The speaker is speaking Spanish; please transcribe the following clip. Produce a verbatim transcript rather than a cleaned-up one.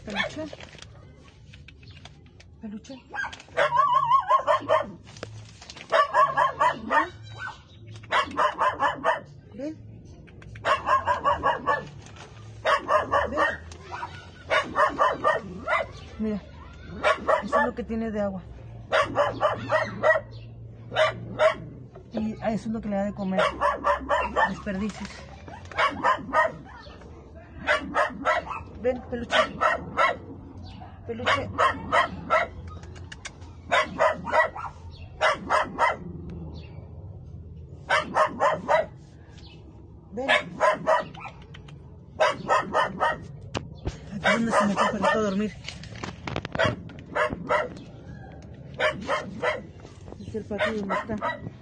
Peluche. Peluche. Ven. Ven. Mira, eso es lo que tiene de agua. Y a eso es lo que le da de comer. Desperdicios. Ven, peluche. Peluche. Ven. Aquí es donde se mete el perrito a dormir. Este es el patio donde está.